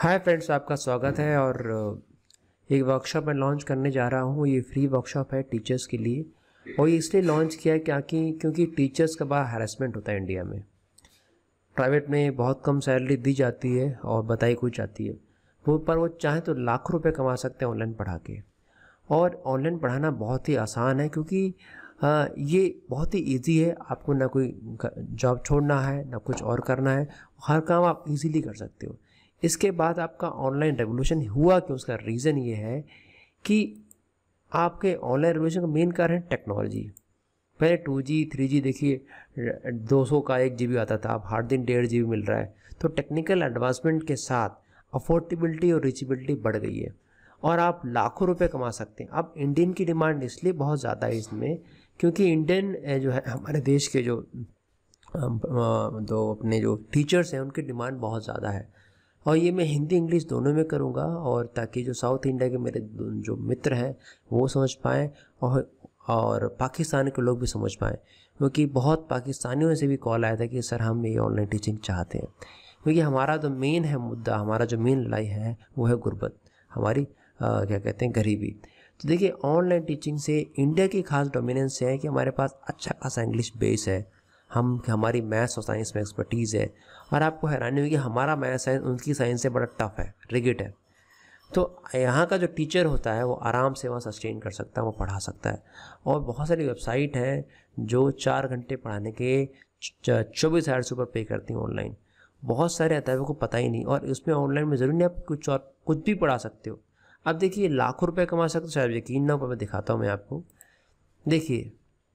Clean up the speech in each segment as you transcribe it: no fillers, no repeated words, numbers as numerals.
Hi friends, आपका स्वागत है। और एक वर्कशॉप मैं लॉन्च करने जा रहा हूँ। ये फ्री वर्कशॉप है टीचर्स के लिए। और ये इसलिए लॉन्च किया है क्योंकि टीचर्स का बड़ा हैरेसमेंट होता है इंडिया में। प्राइवेट में बहुत कम सैलरी दी जाती है और बताई कुछ जाती है। वो चाहे तो लाखों रुपए कमा सकते हैं ऑनलाइन पढ़ा के। और ऑनलाइन पढ़ाना बहुत ही आसान है क्योंकि ये बहुत ही इजी है। आपको ना कोई जॉब छोड़ना है, ना कुछ और करना है। हर काम आप इजीली कर सकते हो। इसके बाद आपका ऑनलाइन रेवोल्यूशन हुआ क्यों, उसका रीज़न ये है कि आपके ऑनलाइन रेवोल्यूशन का मेन कारण है टेक्नोलॉजी। पहले 2G 3G देखिए 200 का 1 GB आता था, अब हर दिन 1.5 GB मिल रहा है। तो टेक्निकल एडवांसमेंट के साथ अफोर्डेबिलिटी और रीचेबिलिटी बढ़ गई है और आप लाखों रुपए कमा सकते हैं। अब इंडियन की डिमांड इसलिए बहुत ज़्यादा है इसमें क्योंकि इंडियन जो है हमारे देश के जो अपने जो टीचर्स हैं उनकी डिमांड बहुत ज़्यादा है। और ये मैं हिंदी इंग्लिश दोनों में करूँगा और ताकि जो साउथ इंडिया के मेरे जो मित्र हैं वो समझ पाएँ और पाकिस्तान के लोग भी समझ पाएँ। क्योंकि बहुत पाकिस्तानियों से भी कॉल आया था कि सर हम ये ऑनलाइन टीचिंग चाहते हैं। क्योंकि हमारा जो मेन है मुद्दा, हमारा जो मेन लड़ाई है वो है गुर्बत, हमारी क्या कहते हैं गरीबी। तो देखिए ऑनलाइन टीचिंग से इंडिया की खास डोमिनेंस है कि हमारे पास अच्छा खासा इंग्लिश बेस है, हमारी मैथ्स और साइंस में एक्सपर्टीज़ है। और आपको हैरानी होगी हमारा मैथ्स साइंस उनकी साइंस से बड़ा टफ है, रिगिड है। तो यहाँ का जो टीचर होता है वो आराम से वहाँ सस्टेन कर सकता है, वो पढ़ा सकता है। और बहुत सारी वेबसाइट हैं जो 4 घंटे पढ़ाने के 24,000 से ऊपर पे करती हैं ऑनलाइन। बहुत सारे आता है वो को पता ही नहीं। और उसमें ऑनलाइन में ज़रूरी नहीं आप कुछ भी पढ़ा सकते हो। अब देखिए लाखों रुपए कमा सकते हो, शायद यकीन ना हो, पर मैं दिखाता हूँ मैं आपको। देखिए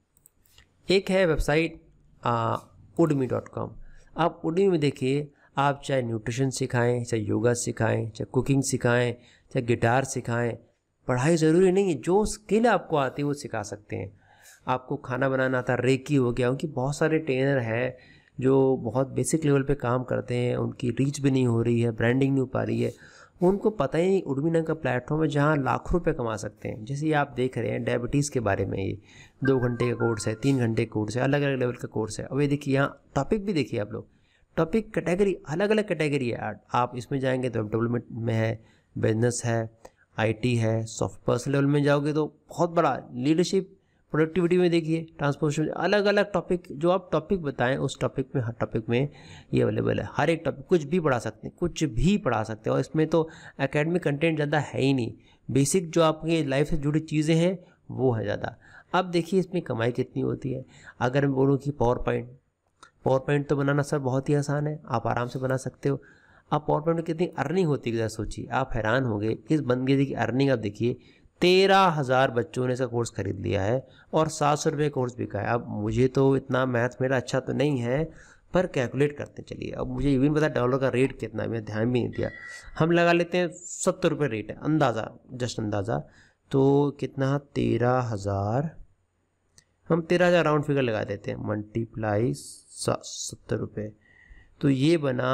एक है वेबसाइट udemy.com। आप udemy में देखिए, आप चाहे न्यूट्रिशन सिखाएं, चाहे योगा सिखाएं, चाहे कुकिंग सिखाएं, चाहे गिटार सिखाएं, पढ़ाई ज़रूरी नहीं है। जो स्किल आपको आती है वो सिखा सकते हैं। आपको खाना बनाना आता है, रेकी हो गया, उनकी बहुत सारे ट्रेनर हैं जो बहुत बेसिक लेवल पे काम करते हैं। उनकी रीच भी नहीं हो रही है, ब्रांडिंग नहीं हो पा रही है। उनको पता ही नहीं udemy नाम का प्लेटफॉर्म है जहाँ लाखों रुपए कमा सकते हैं। जैसे ये आप देख रहे हैं डायबिटीज़ के बारे में, ये 2 घंटे का कोर्स है, 3 घंटे का कोर्स है, अलग अलग लेवल का कोर्स है। अब ये देखिए यहाँ टॉपिक भी देखिए आप लोग, टॉपिक कैटेगरी अलग अलग कैटेगरी है। आप इसमें जाएंगे तो डेवलपमेंट में है, बिजनेस है, IT है, सॉफ्ट पर्सनल लेवल में जाओगे तो बहुत बड़ा लीडरशिप, प्रोडक्टिविटी में देखिए, ट्रांसपोर्टेशन, अलग अलग टॉपिक। जो आप टॉपिक बताएं उस टॉपिक में, हर टॉपिक में ये अवेलेबल है। हर एक टॉपिक कुछ भी पढ़ा सकते हैं, कुछ भी पढ़ा सकते हैं। और इसमें तो एकेडमिक कंटेंट ज़्यादा है ही नहीं, बेसिक जो आपकी लाइफ से जुड़ी चीज़ें हैं वो है ज़्यादा। अब देखिए इसमें कमाई कितनी होती है। अगर मैं बोलूँ कि पावर पॉइंट तो बनाना सर बहुत ही आसान है, आप आराम से बना सकते हो। आप पावर पॉइंट में कितनी अर्निंग होती है जरा सोचिए, आप हैरान होंगे। इस बंदे की अर्निंग आप देखिए, 13,000 बच्चों ने इसका कोर्स खरीद लिया है और 700 रुपये कोर्स बिका है। अब मुझे तो इतना मैथ मेरा अच्छा तो नहीं है, पर कैलकुलेट करते चलिए। अब मुझे ये भी नहीं पता डॉलर का रेट कितना है, मैं ध्यान भी नहीं दिया। हम लगा लेते हैं 70 रुपये रेट है, अंदाज़ा, जस्ट अंदाज़ा। तो कितना, 13,000, हम 13,000 राउंड फिगर लगा देते हैं, मल्टीप्लाई 70 रुपये। तो ये बना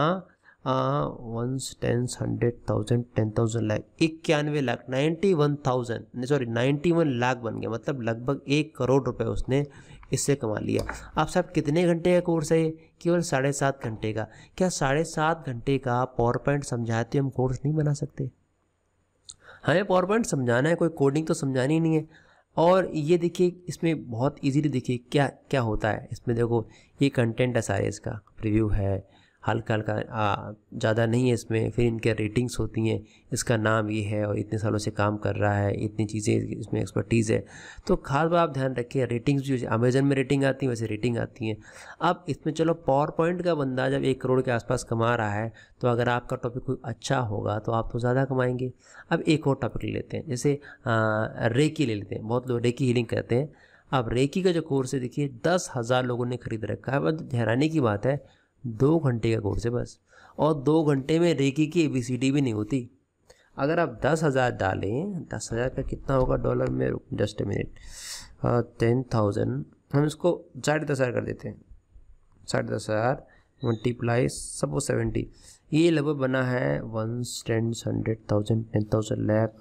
1 10 100,000 10,000 लाख, 91 लाख, 91,000 सॉरी 91 लाख बन गया। मतलब लगभग 1 करोड़ रुपए उसने इससे कमा लिया। आप साहब कितने घंटे का कोर्स है? केवल 7.5 घंटे का। क्या 7.5 घंटे का पावर पॉइंट समझाते हम कोर्स नहीं बना सकते? हमें पावर पॉइंट समझाना है, कोई कोडिंग तो समझानी ही नहीं है। और ये देखिए इसमें बहुत इजीली देखिए क्या क्या होता है। इसमें देखो ये कंटेंट है सारे, इसका प्रीव्यू है, हल्का हल्का ज़्यादा नहीं है इसमें। फिर इनके रेटिंग्स होती हैं, इसका नाम ये है और इतने सालों से काम कर रहा है, इतनी चीज़ें इसमें एक्सपर्टीज़ है। तो खास बात आप ध्यान रखिए, रेटिंग्स भी जैसे अमेजन में रेटिंग आती है वैसे रेटिंग आती हैं। अब इसमें चलो पावर पॉइंट का बंदा जब 1 करोड़ के आसपास कमा रहा है, तो अगर आपका टॉपिक कोई अच्छा होगा तो आप तो ज़्यादा कमाएंगे। अब एक और टॉपिक ले लेते हैं, जैसे रेकी ले लेते हैं। बहुत लोग रेकी हीलिंग कहते हैं। अब रेकी का जो कोर्स है देखिए 10,000 लोगों ने खरीद रखा है। अब हैरानी की बात है, 2 घंटे का कोर्स है बस, और 2 घंटे में रेकी की ABCD भी नहीं होती। अगर आप 10,000 डालें, 10,000 का कितना होगा डॉलर में, जस्ट ए मिनट, 10,000, हम इसको 10,500 कर देते हैं। 10,500 मल्टीप्लाई सपोज 70, ये लगभग बना है 1 10 100,000 10,000 लाख,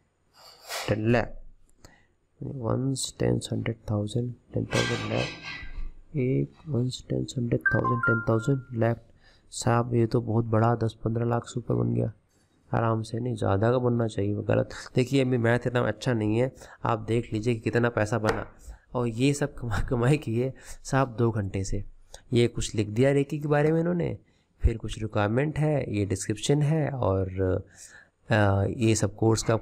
10 लाख, 1 10 100,000 10,000 लाख, 1 10 100,000 10,000 लाख। साहब ये तो बहुत बड़ा 10-15 लाख से ऊपर बन गया। आराम से, नहीं ज़्यादा का बनना चाहिए, वो गलत। देखिए अभी मैथ इतना अच्छा नहीं है, आप देख लीजिए कि कितना पैसा बना, और ये सब कमाई की है साहब 2 घंटे से। ये कुछ लिख दिया रेकी के बारे में इन्होंने, फिर कुछ रिक्वायरमेंट है, ये डिस्क्रिप्शन है, और ये सब कोर्स का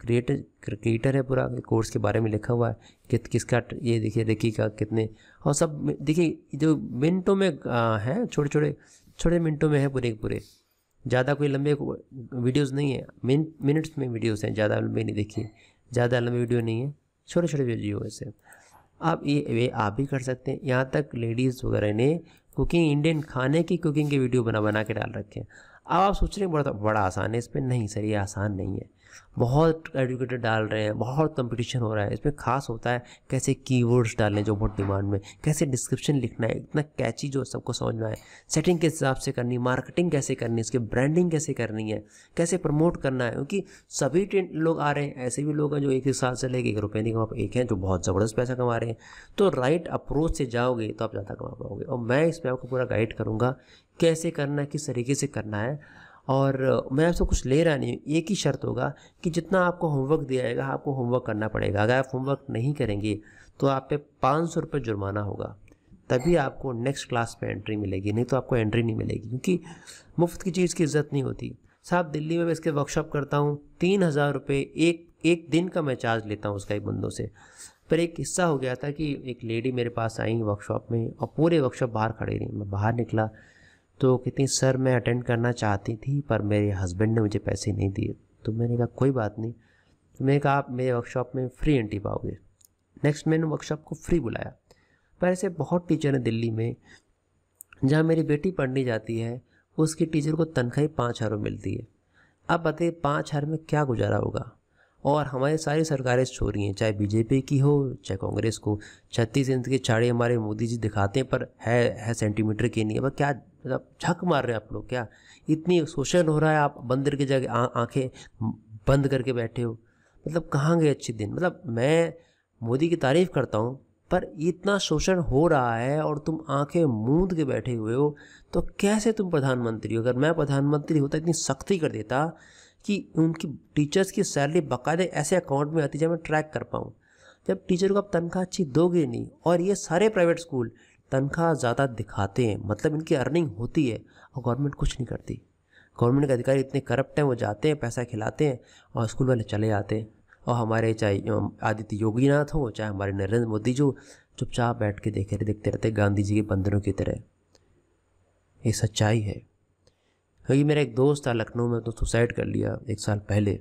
क्रिएटर है, पूरा कोर्स के बारे में लिखा हुआ है किसका, ये देखिए रेकी का कितने, और सब देखिए जो मिनटों में है, छोटे मिनटों में है पूरे, ज़्यादा कोई लंबे वीडियोस नहीं है, मिनट्स में वीडियोस हैं, ज़्यादा लंबे नहीं। देखिए ज़्यादा लंबे वीडियो नहीं है, छोटे वीडियो ऐसे आप ये आप भी कर सकते हैं। यहाँ तक लेडीज़ वगैरह ने कुकिंग, इंडियन खाने की कुकिंग के वीडियो बना के डाल रखे हैं। अब आप सोच रहे हैं बड़ा आसान है, इस पर नहीं सर, ये आसान नहीं है। बहुत एडुकेटेड डाल रहे हैं, बहुत कंपटीशन हो रहा है। इसमें खास होता है कैसे कीवर्ड्स डालने जो बहुत डिमांड में, कैसे डिस्क्रिप्शन लिखना है इतना कैची जो सबको समझ में आए, सेटिंग किस हिसाब से करनी, मार्केटिंग कैसे करनी है, इसकी ब्रांडिंग कैसे करनी है, कैसे प्रमोट करना है। क्योंकि सभी लोग आ रहे हैं, ऐसे भी लोग हैं जो एक साल से लेके 1 रुपये नहीं कमा, एक हैं जो बहुत ज़बरदस्त पैसा कमा रहे हैं। तो राइट अप्रोच से जाओगे तो आप ज़्यादा कमा पाओगे। और मैं इसमें आपको पूरा गाइड करूँगा कैसे करना है, किस तरीके से करना है। और मैं आपसे कुछ ले रहा नहीं, एक ही शर्त होगा कि जितना आपको होमवर्क दिया जाएगा आपको होमवर्क करना पड़ेगा। अगर आप होमवर्क नहीं करेंगे तो आप पे 500 रुपये जुर्माना होगा, तभी आपको नेक्स्ट क्लास पे एंट्री मिलेगी, नहीं तो आपको एंट्री नहीं मिलेगी। क्योंकि मुफ्त की चीज़ की इज़्ज़त नहीं होती साहब। दिल्ली में मैं इसके वर्कशॉप करता हूँ, 3000 रुपये एक दिन का मैं चार्ज लेता हूँ उसका, एक बंदों से। पर एक किस्सा हो गया था कि एक लेडी मेरे पास आई वर्कशॉप में, और पूरे वर्कशॉप बाहर खड़ी रही। मैं बाहर निकला तो कहती सर मैं अटेंड करना चाहती थी पर मेरे हस्बैंड ने मुझे पैसे नहीं दिए। तो मैंने कहा कोई बात नहीं, तो मैंने कहा आप मेरे वर्कशॉप में फ्री एंट्री पाओगे। नेक्स्ट मैंने वर्कशॉप को फ्री बुलाया। पर ऐसे बहुत टीचर हैं दिल्ली में, जहाँ मेरी बेटी पढ़ने जाती है उसकी टीचर को तनख्वाही 5,000 मिलती है। अब बताइए 5,000 में क्या गुजारा होगा। और हमारी सारी सरकारें छोरी हैं, चाहे बीजेपी की हो चाहे कांग्रेस को। 36 इंच के चाड़े हमारे मोदी जी दिखाते हैं पर है सेंटीमीटर की नहीं है। क्या मतलब झक मार रहे हैं आप लोग, क्या इतनी शोषण हो रहा है, आप बंदर की जगह आंखें बंद करके बैठे हो। मतलब कहाँ गए अच्छे दिन। मतलब मैं मोदी की तारीफ़ करता हूँ पर इतना शोषण हो रहा है और तुम आंखें मूंद के बैठे हुए हो, तो कैसे तुम प्रधानमंत्री हो। अगर मैं प्रधानमंत्री होता इतनी सख्ती कर देता कि उनकी टीचर्स की सैलरी बाकायदे ऐसे अकाउंट में आती जब मैं ट्रैक कर पाऊँ। जब टीचर को आप तनख्वाह अच्छी दोगे नहीं, और ये सारे प्राइवेट स्कूल तनख्वाह ज़्यादा दिखाते हैं, मतलब इनकी अर्निंग होती है और गवर्नमेंट कुछ नहीं करती। गवर्नमेंट के अधिकारी इतने करप्ट हैं, वो जाते हैं पैसा खिलाते हैं और स्कूल वाले चले जाते हैं। और हमारे चाहे आदित्य योगीनाथ हो चाहे हमारे नरेंद्र मोदी जो चुपचाप बैठ के देखते रहते गांधी जी के बंदरों की तरह। ये सच्चाई है। क्योंकि मेरा एक दोस्त था लखनऊ में, तो सुसाइड कर लिया 1 साल पहले।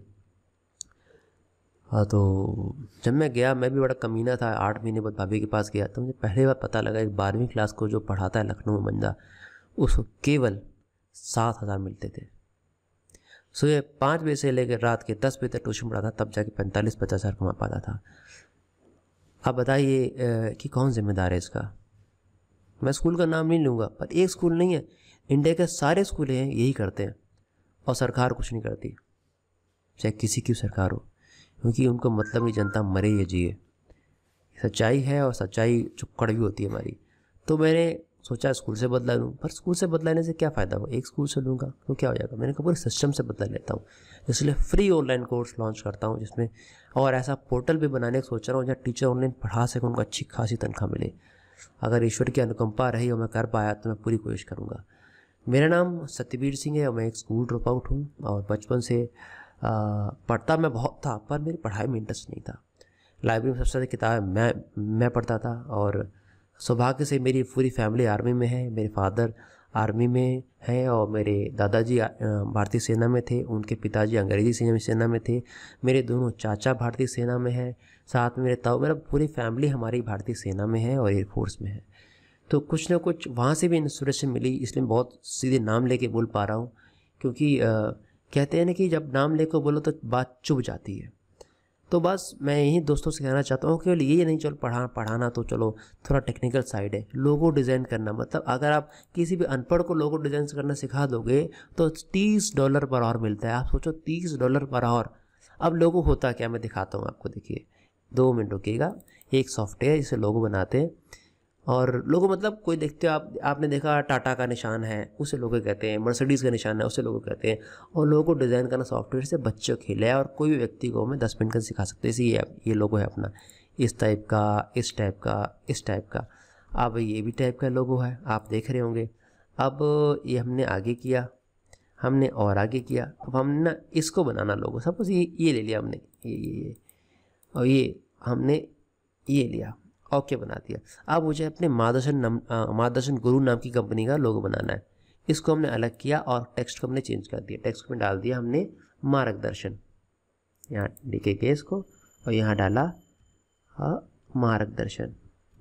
हाँ, तो जब मैं गया, मैं भी बड़ा कमीना था, 8 महीने बाद भाभी के पास गया, तो मुझे पहली बार पता लगा एक 12वीं क्लास को जो पढ़ाता है लखनऊ में बंदा, उसको केवल 7,000 मिलते थे। सुबह 5 बजे से लेकर रात के 10 बजे तक ट्यूशन पढ़ाता, तब जाके 45-50 हज़ार कमा पाता था। अब बताइए कि कौन जिम्मेदार है इसका। मैं स्कूल का नाम नहीं लूँगा, पर एक स्कूल नहीं है, इंडिया के सारे स्कूल हैं यही करते हैं, और सरकार कुछ नहीं करती, चाहे किसी की सरकार हो। क्योंकि उनको मतलब नहीं जनता मरे या जिए। सच्चाई है, और सच्चाई जो कड़वी होती है हमारी। तो मैंने सोचा स्कूल से बदला लूँ, पर स्कूल से बदलाने से क्या फ़ायदा हो, एक स्कूल से लूँगा तो क्या हो जाएगा। मैंने कहा पूरे सिस्टम से बदला लेता हूँ, इसलिए फ्री ऑनलाइन कोर्स लॉन्च करता हूँ जिसमें, और ऐसा पोर्टल भी बनाने की सोच रहा हूँ जहाँ टीचर ऑनलाइन पढ़ा सके, उनको अच्छी खासी तनख्वाह मिले। अगर ईश्वर की अनुकंपा रही और मैं कर पाया तो मैं पूरी कोशिश करूँगा। मेरा नाम सत्यवीर सिंह है और मैं एक स्कूल ड्रॉप आउट हूँ, और बचपन से पढ़ता मैं बहुत था पर मेरी पढ़ाई में इंटरेस्ट नहीं था। लाइब्रेरी में सबसे ज़्यादा किताबें मैं पढ़ता था, और सौभाग्य से मेरी पूरी फैमिली आर्मी में है। मेरे फादर आर्मी में हैं और मेरे दादाजी भारतीय सेना में थे, उनके पिताजी अंग्रेजी सेना में थे, मेरे दोनों चाचा भारतीय सेना में हैं, साथ में मेरे ताऊ, मेरा पूरी फैमिली हमारी भारतीय सेना में है और एयरफोर्स में है। तो कुछ ना कुछ वहाँ से भी इंस्पिरेशन मिली, इसलिए बहुत सीधे नाम लेके बोल पा रहा हूँ। क्योंकि कहते हैं ना कि जब नाम लेकर बोलो तो बात चुभ जाती है। तो बस मैं यही दोस्तों से कहना चाहता हूँ, केवल ये नहीं चलो पढ़ाना तो चलो थोड़ा टेक्निकल साइड है। लोगो डिज़ाइन करना, मतलब अगर आप किसी भी अनपढ़ को लोगो डिज़ाइन करना सिखा दोगे तो $30 पर आवर मिलता है। आप सोचो $30 पर आवर। अब लोगो होता क्या, मैं दिखाता हूँ आपको। देखिए 2 मिनट रुकिएगा। एक सॉफ्टवेयर जिसे लोगो बनाते हैं, और लोगो मतलब कोई देखते हो आप, आपने देखा टाटा का निशान है उसे लोगो कहते हैं, मर्सिडीज़ का निशान है उसे लोगो कहते हैं। और लोगों को डिज़ाइन करना सॉफ्टवेयर से बच्चों खेल है, और कोई भी व्यक्ति को मैं 10 मिनट का सिखा सकते हैं। इसी ये लोगो है अपना, इस टाइप का, इस टाइप का, इस टाइप का। अब ये भी टाइप का लोगो है, आप देख रहे होंगे। अब ये हमने आगे किया, हमने और आगे किया। अब हमने ना इसको बनाना लोगो, सपोज ये ले लिया हमने, ये और ये हमने ये लिया, ओके बना दिया। अब मुझे अपने मार्गदर्शन गुरु नाम की कंपनी का लोगो बनाना है। इसको हमने अलग किया और टेक्स्ट को हमने चेंज कर दिया। टेक्स्ट में डाल दिया हमने मार्गदर्शन, यहाँ लिखेंगे इसको, और यहाँ डाला मार्गदर्शन,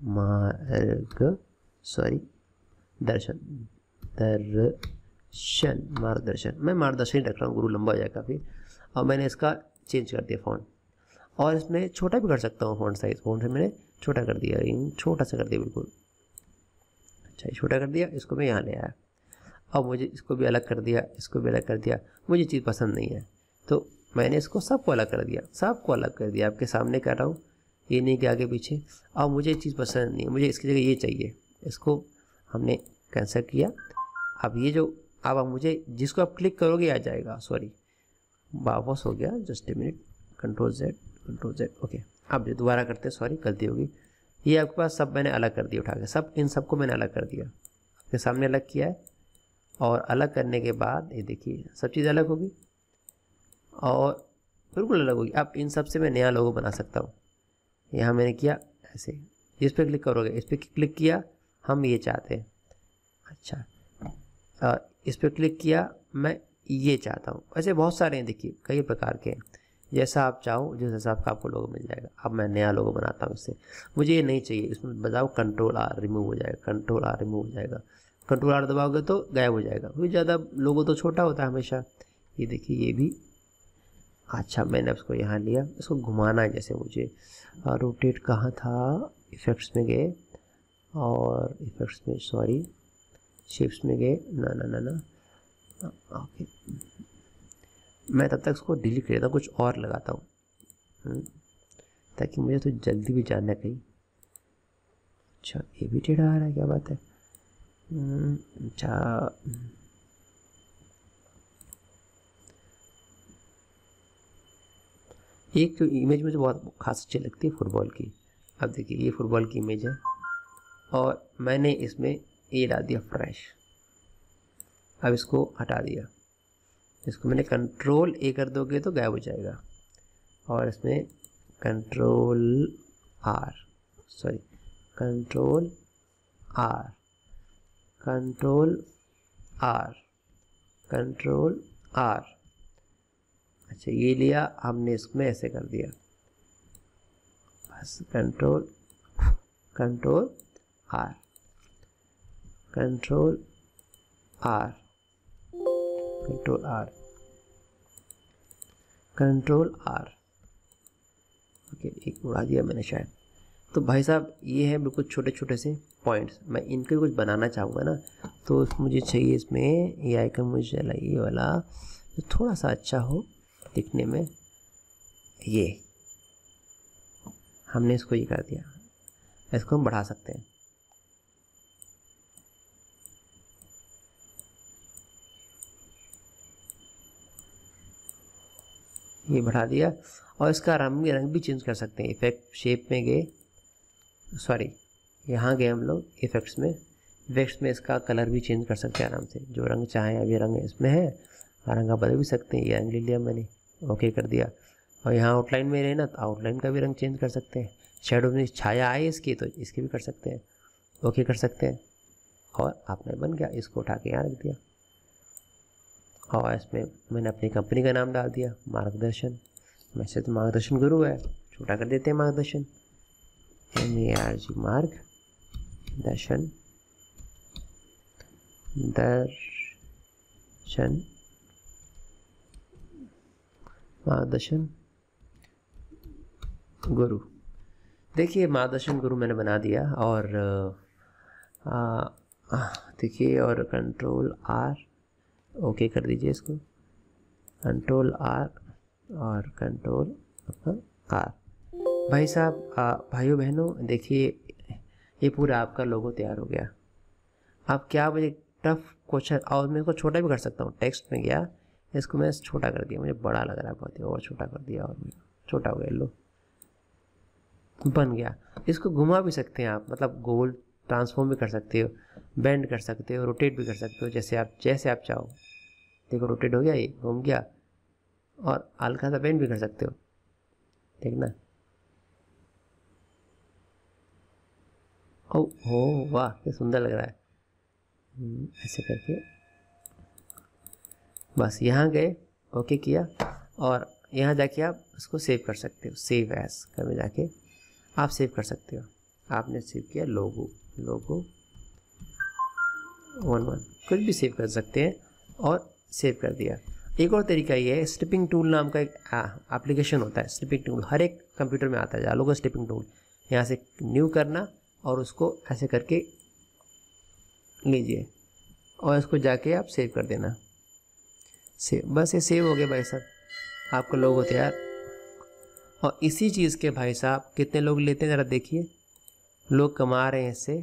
मार्गदर्शन। मैं मार्गदर्शन ही रख रहा हूँ, गुरु लंबा हो जाएगा फिर। और मैंने इसका चेंज कर दिया फ़ॉन्ट, और इसमें छोटा भी कर सकता हूँ फ़ॉन्ट साइज़। फ़ॉन्ट से मैंने छोटा कर दिया, छोटा सा कर दिया बिल्कुल। अच्छा, ये छोटा कर दिया, इसको मैं यहाँ ले आया। अब मुझे इसको भी अलग कर दिया, इसको भी अलग कर दिया। मुझे चीज़ पसंद नहीं है तो मैंने इसको सबको अलग कर दिया, सबको अलग कर दिया। आपके सामने कर रहा हूँ, ये नहीं कि आगे पीछे। अब मुझे चीज़ पसंद नहीं है, मुझे इसकी जगह ये चाहिए। इसको हमने कैंसिल किया। अब ये जो, अब मुझे जिसको आप क्लिक करोगे आ जाएगा। सॉरी, वापस हो गया, just a minute, control Z, okay. अब जो दोबारा करते हैं, सॉरी गलती होगी। ये आपके पास सब मैंने अलग कर दिया उठा के, सब इन सबको मैंने अलग कर दिया, आपके सामने अलग किया है। और अलग करने के बाद ये देखिए सब चीज़ अलग होगी और बिल्कुल अलग होगी। अब इन सब से मैं नया लोगो बना सकता हूँ। यहाँ मैंने किया ऐसे, जिस पर क्लिक करोगे, इस पर क्लिक किया, हम ये चाहते हैं। अच्छा, इस पर क्लिक किया, मैं ये चाहता हूँ। ऐसे बहुत सारे हैं, देखिए कई प्रकार के हैं। जैसा आप चाहो, जिस हिसाब का आपको लोगो मिल जाएगा। अब मैं नया लोगो बनाता हूँ इससे। मुझे ये नहीं चाहिए, इसमें बजाओ कंट्रोल आर, रिमूव हो जाएगा, कंट्रोल आर रिमूव हो जाएगा। कंट्रोल आर दबाओगे तो गायब हो जाएगा, क्योंकि ज़्यादा लोगो तो छोटा होता है हमेशा। ये देखिए ये भी। अच्छा, मैंने उसको यहाँ लिया, इसको घुमाना है जैसे मुझे। रोटेट कहाँ था, इफ़ेक्ट्स में गए, और इफ़ेक्ट्स में, सॉरी शेप्स में गए, ना ओके। मैं तब तक उसको डिलीट कर देता हूँ, कुछ और लगाता हूँ ताकि मुझे तो जल्दी भी जानना कहीं। अच्छा, ये भी टेढ़ा आ रहा है, क्या बात है। अच्छा, एक तो इमेज मुझे बहुत खास अच्छी लगती है फुटबॉल की। अब देखिए ये फुटबॉल की इमेज है, और मैंने इसमें ये डाल दिया फ्रेश। अब इसको हटा दिया, इसको मैंने कंट्रोल ए कर दोगे तो गायब हो जाएगा। और इसमें control R, sorry control R, control R, control R. अच्छा, ये लिया हमने, इसमें ऐसे कर दिया, बस control control R, control R, control R, control R. Okay, एक उड़ा दिया मैंने शायद। तो भाई साहब ये है बिल्कुल छोटे छोटे से पॉइंट्स। मैं इनके कुछ बनाना चाहूँगा ना, तो मुझे चाहिए इसमें ये आइकन मुझे चाहिए ये वाला, तो थोड़ा सा अच्छा हो दिखने में। ये हमने इसको ये कर दिया, इसको हम बढ़ा सकते हैं। ये बढ़ा दिया, और इसका रंग भी चेंज कर सकते हैं। इफेक्ट शेप में गए, सॉरी यहाँ गए हम लोग इफेक्ट्स में। इफेक्ट्स में इसका कलर भी चेंज कर सकते हैं आराम से, जो रंग चाहें। अभी रंग इसमें है, रंग आप बदल भी सकते हैं। ये रंग ले लिया मैंने, ओके कर दिया। और यहाँ आउटलाइन में रहे ना, तो आउटलाइन का भी रंग चेंज कर सकते हैं। शेडो में छाया आए इसकी, तो इसकी भी कर सकते हैं, ओके कर सकते हैं। और आपने बन गया, इसको उठा के यहाँ रख दिया। और इसमें मैंने अपनी कंपनी का नाम डाल दिया, मार्गदर्शन। वैसे तो मार्गदर्शन गुरु है, छोटा कर देते हैं मार्गदर्शन, MARG, मार्ग दर्शन, दर्शन, मार्गदर्शन गुरु। देखिए मार्गदर्शन गुरु मैंने बना दिया। और देखिए, और कंट्रोल आर, ओके कर दीजिए इसको, कंट्रोल आर और कंट्रोल आर। भाई साहब, भाइयों बहनों, देखिए ये पूरा आपका लोगो तैयार हो गया। आप क्या मुझे टफ क्वेश्चन, और मैं इसको छोटा भी कर सकता हूँ। टेक्स्ट में गया, इसको मैं छोटा कर दिया, मुझे बड़ा लग रहा है बहुत ही, और छोटा कर दिया, और छोटा हो गया, लो बन गया। इसको घुमा भी सकते हैं आप, मतलब गोल ट्रांसफॉर्म भी कर सकते हो, बेंड कर सकते हो, रोटेट भी कर सकते हो, जैसे आप चाहो। देखो रोटेट हो गया, ये घूम गया, और हल्का सा बेंड भी कर सकते हो, देखना। ओ हो वाह, क्या सुंदर लग रहा है। ऐसे करके बस यहाँ गए, ओके किया, और यहाँ जाके आप उसको सेव कर सकते हो। सेव एज में जाके आप सेव कर सकते हो। आपने सेव किया लोगो 11, कुछ भी सेव कर सकते हैं, और सेव कर दिया। एक और तरीका ये है, स्ट्रिपिंग टूल नाम का एक एप्लीकेशन होता है। स्ट्रिपिंग टूल हर एक कंप्यूटर में आता है, डालो का स्ट्रिपिंग टूल, यहाँ से न्यू करना और उसको ऐसे करके लीजिए, और इसको जाके आप सेव कर देना। सेव, बस ये सेव हो गया भाई साहब, आपका लोगो तैयार। और इसी चीज़ के भाई साहब कितने लोग लेते हैं ज़रा देखिए, लोग कमा रहे हैं इससे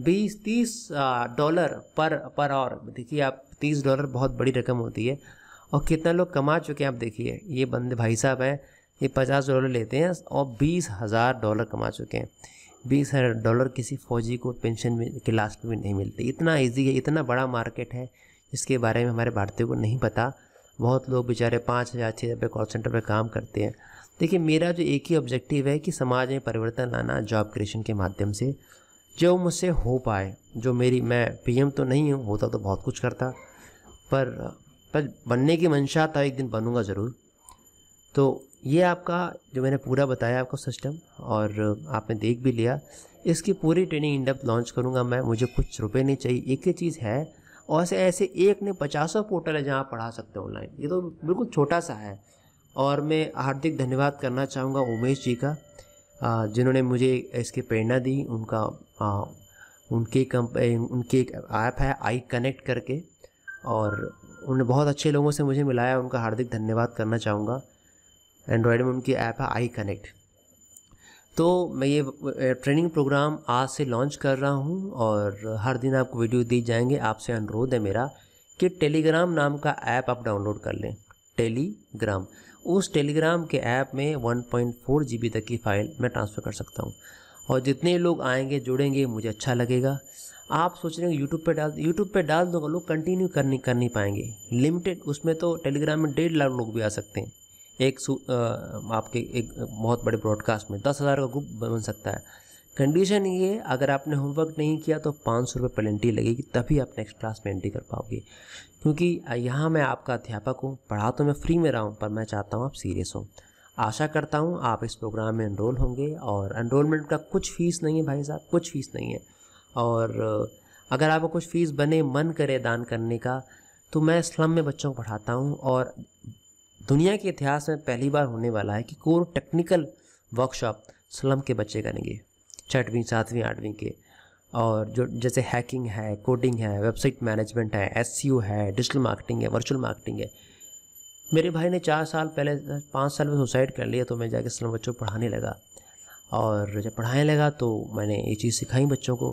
$20-30 पर आवर। देखिए आप, $30 बहुत बड़ी रकम होती है, और कितना लोग कमा चुके हैं आप देखिए। ये बंदे भाई साहब हैं, ये $50 लेते हैं और $20,000 कमा चुके हैं। $20,000 किसी फौजी को पेंशन में के लास्ट में नहीं मिलती। इतना ईजी है, इतना बड़ा मार्केट है, जिसके बारे में हमारे भारतीयों को नहीं पता। बहुत लोग बेचारे 5,000-6,000 पे कॉल सेंटर पे काम करते हैं। देखिए मेरा जो एक ही ऑब्जेक्टिव है कि समाज में परिवर्तन लाना जॉब क्रिएशन के माध्यम से, जो मुझसे हो पाए। जो मैं पीएम तो नहीं हूँ, होता तो बहुत कुछ करता, पर बनने की मंशा था, एक दिन बनूंगा ज़रूर। तो ये आपका जो मैंने पूरा बताया आपको सिस्टम, और आपने देख भी लिया। इसकी पूरी ट्रेनिंग इन डेप्थ लॉन्च करूँगा मैं, मुझे कुछ रुपए नहीं चाहिए। एक ही चीज़ है, और ऐसे एक ने 50 पोर्टल है जहाँ पढ़ा सकते हैं ऑनलाइन। ये तो बिल्कुल छोटा सा है। और मैं हार्दिक धन्यवाद करना चाहूँगा उमेश जी का, जिन्होंने मुझे इसकी प्रेरणा दी। उनके एक ऐप है आई कनेक्ट करके, और उन्होंने बहुत अच्छे लोगों से मुझे मिलाया, उनका हार्दिक धन्यवाद करना चाहूँगा। एंड्रॉयड में उनकी ऐप है आई कनेक्ट। तो मैं ये ट्रेनिंग प्रोग्राम आज से लॉन्च कर रहा हूँ, और हर दिन आपको वीडियो दी जाएंगे। आपसे अनुरोध है मेरा कि टेलीग्राम नाम का ऐप आप डाउनलोड कर लें। टेलीग्राम, उस टेलीग्राम के ऐप में 1.4 GB तक की फ़ाइल मैं ट्रांसफ़र कर सकता हूँ, और जितने लोग आएंगे जुड़ेंगे मुझे अच्छा लगेगा। आप सोच रहे हैं यूट्यूब पे डाल दूँगा, लोग कंटिन्यू कर नहीं पाएंगे। लिमिटेड, उसमें तो टेलीग्राम में 1.5 लाख लोग भी आ सकते हैं। आपके एक बहुत बड़े ब्रॉडकास्ट में 10,000 का ग्रुप बन सकता है। कंडीशन ये, अगर आपने होमवर्क नहीं किया तो 500 रुपये पेनल्टी लगेगी, तभी आप नेक्स्ट क्लास में एंट्री कर पाओगे। क्योंकि यहाँ मैं आपका अध्यापक हूँ, पढ़ा तो मैं फ्री में रहा हूँ, पर मैं चाहता हूँ आप सीरियस हो। आशा करता हूँ आप इस प्रोग्राम में एनरोल होंगे, और एनरोलमेंट का कुछ फ़ीस नहीं है भाई साहब, कुछ फ़ीस नहीं है। और अगर आपको कुछ फ़ीस बने, मन करे दान करने का, तो मैं स्लम में बच्चों को पढ़ाता हूँ, और दुनिया के इतिहास में पहली बार होने वाला है कि कोर टेक्निकल वर्कशॉप स्लम के बच्चे करेंगे, 6वीं 7वीं 8वीं के। और जो जैसे हैकिंग है, कोडिंग है, वेबसाइट मैनेजमेंट है, SEO है, डिजिटल मार्केटिंग है, वर्चुअल मार्केटिंग है। मेरे भाई ने 4 साल पहले, 5 साल में सुसाइड कर लिया, तो मैं जाके स्लम बच्चों को पढ़ाने लगा। और जब पढ़ाने लगा तो मैंने ये चीज़ सिखाई बच्चों को।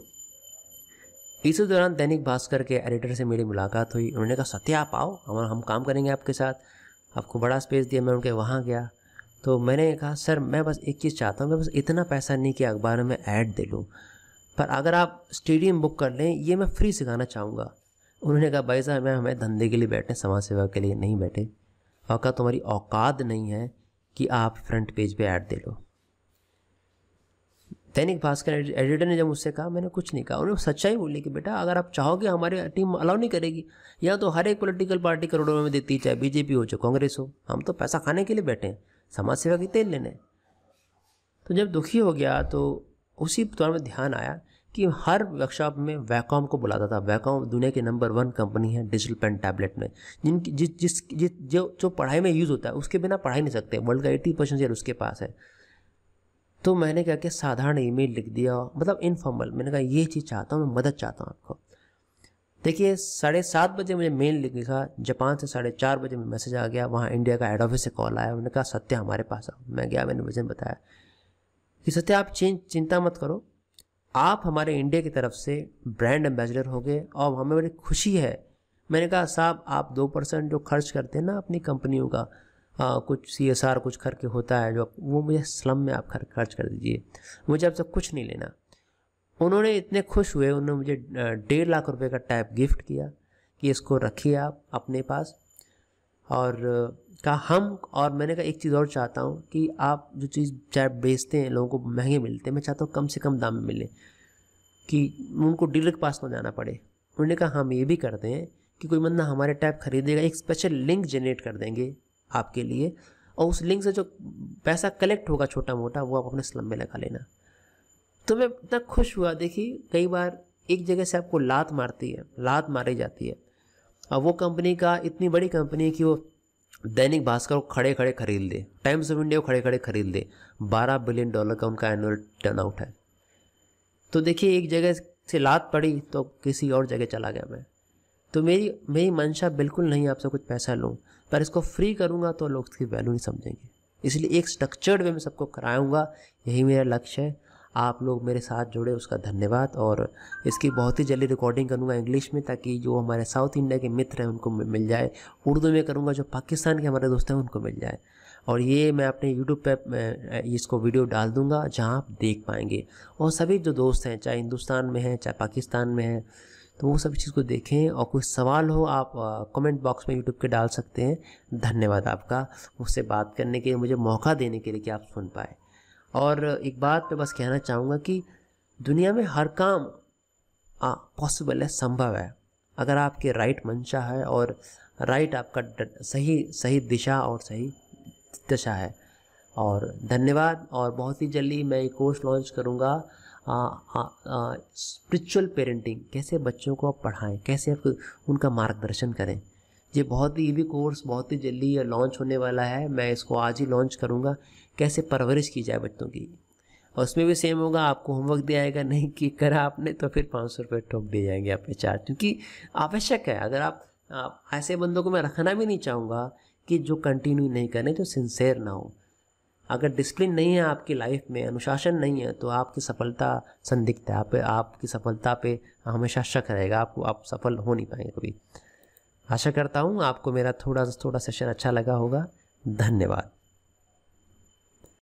इसी दौरान दैनिक भास्कर के एडिटर से मेरी मुलाकात हुई। उन्होंने कहा सत्या आप आओ, हम काम करेंगे आपके साथ, आपको बड़ा स्पेस दिया। मैं उनके वहाँ गया, तो मैंने कहा सर मैं बस एक चीज़ चाहता हूँ, मैं बस इतना पैसा नहीं कि अखबार में ऐड दे लूँ, पर अगर आप स्टेडियम बुक कर लें, ये मैं फ्री सिखाना चाहूँगा। उन्होंने कहा भाई साहब मैं हमें धंधे के लिए बैठे, समाज सेवा के लिए नहीं बैठे। और कहा तुम्हारी औकात नहीं है कि आप फ्रंट पेज पे ऐड दे लो। दैनिक भास्कर एडिटर ने जब मुझसे कहा, मैंने कुछ नहीं कहा। उन्होंने सच्चाई बोली कि बेटा अगर आप चाहोगे, हमारी टीम अलाउ नहीं करेगी। या तो हर एक पॉलिटिकल पार्टी करोड़ों में देती है, चाहे बीजेपी हो चाहे कांग्रेस हो, हम तो पैसा खाने के लिए बैठे हैं, समाज सेवा की तेल लेने। तो जब दुखी हो गया तो उसी दौरान में ध्यान आया कि हर वर्कशॉप में वैकॉम को बुलाता था। वैकॉम दुनिया की नंबर 1 कंपनी है डिजिटल पेन टैबलेट में, जिनकी जो पढ़ाई में यूज़ होता है, उसके बिना पढ़ाई नहीं सकते। वर्ल्ड का 80% शेयर उसके पास है। तो मैंने क्या किया, साधारण ईमेल लिख दिया, मतलब इनफॉर्मल। मैंने कहा ये चीज़ चाहता हूँ, मैं मदद चाहता हूँ आपको। देखिए 7:30 बजे मुझे मेल लिखा, जापान से 4:30 बजे में मैसेज आ गया, वहाँ इंडिया का हेड ऑफिस से कॉल आया। उन्होंने कहा सत्या हमारे पास आओ। मैं गया, मैंने वजन बताया कि सत्या आप चिंता मत करो, आप हमारे इंडिया की तरफ से ब्रांड एम्बेसडर हो गए और हमें बड़ी खुशी है। मैंने कहा साहब आप 2% जो खर्च करते हैं ना अपनी कंपनियों का, कुछ CSR कुछ करके होता है जो, वो मुझे स्लम में आप खर्च कर दीजिए, मुझे आपसे कुछ नहीं लेना। उन्होंने इतने खुश हुए, उन्होंने मुझे 1.5 लाख रुपए का टैब गिफ्ट किया कि इसको रखिए आप अपने पास। और कहा हम, और मैंने कहा एक चीज़ और चाहता हूँ कि आप जो चीज़ टैब बेचते हैं लोगों को महंगे मिलते हैं, मैं चाहता हूँ कम से कम दाम में मिले, कि उनको डीलर के पास ना जाना पड़े। उन्होंने कहा हम ये भी करते हैं कि कोई बंदा हमारे टैब खरीदेगा, एक स्पेशल लिंक जनरेट कर देंगे आपके लिए, और उस लिंक से जो पैसा कलेक्ट होगा छोटा मोटा वो आप अपने स्लम में लगा लेना। तो मैं इतना खुश हुआ। देखिए कई बार एक जगह से आपको लात मारी जाती है, और वो कंपनी का इतनी बड़ी कंपनी है कि वो दैनिक भास्कर को खड़े खड़े खरीद ले, टाइम्स ऑफ इंडिया को खड़े खड़े खरीद ले, $12 बिलियन का उनका एनुअल टर्नआउट है। तो देखिए एक जगह से लात पड़ी तो किसी और जगह चला गया मैं। तो मेरी मंशा बिल्कुल नहीं आपसे कुछ पैसा लूँ, पर इसको फ्री करूँगा तो लोग इसकी वैल्यू नहीं समझेंगे, इसलिए एक स्ट्रक्चर्ड वे में सबको कराऊँगा, यही मेरा लक्ष्य है। आप लोग मेरे साथ जुड़े उसका धन्यवाद। और इसकी बहुत ही जल्दी रिकॉर्डिंग करूँगा इंग्लिश में, ताकि जो हमारे साउथ इंडिया के मित्र हैं उनको मिल जाए। उर्दू में करूँगा, जो पाकिस्तान के हमारे दोस्त हैं उनको मिल जाए। और ये मैं अपने यूट्यूब पे इसको वीडियो डाल दूँगा जहाँ आप देख पाएंगे, और सभी जो दोस्त हैं चाहे हिंदुस्तान में हैं चाहे पाकिस्तान में हैं, तो वो सभी चीज़ को देखें। और कोई सवाल हो आप कमेंट बॉक्स में यूट्यूब के डाल सकते हैं। धन्यवाद आपका मुझसे बात करने के लिए, मुझे मौका देने के लिए कि आप सुन पाए। और एक बात मैं बस कहना चाहूँगा कि दुनिया में हर काम पॉसिबल है, संभव है, अगर आपके राइट मंशा है और राइट आपका सही दिशा और सही दशा है। और धन्यवाद। और बहुत ही जल्दी मैं एक कोर्स लॉन्च करूँगा, स्पिरिचुअल पेरेंटिंग, कैसे बच्चों को आप पढ़ाएं, कैसे आप उनका मार्गदर्शन करें। ये भी कोर्स बहुत ही जल्दी लॉन्च होने वाला है, मैं इसको आज ही लॉन्च करूँगा, कैसे परवरिश की जाए बच्चों की। और उसमें भी सेम होगा, आपको होमवर्क दिया जाएगा, नहीं कि करा आपने तो फिर 500 रुपये ठोक दिए जाएंगे आप पे चार्ज, क्योंकि आवश्यक है। अगर आप ऐसे बंदों को मैं रखना भी नहीं चाहूँगा कि जो कंटिन्यू नहीं करें, जो सिंसेयर ना हो। अगर डिसिप्लिन नहीं है आपकी लाइफ में, अनुशासन नहीं है, तो आपकी सफलता संदिग्ध है, आपकी सफलता पे हमेशा शक रहेगा, आप सफल हो नहीं पाएंगे कभी। आशा करता हूँ आपको मेरा थोड़ा सेशन अच्छा लगा होगा। धन्यवाद।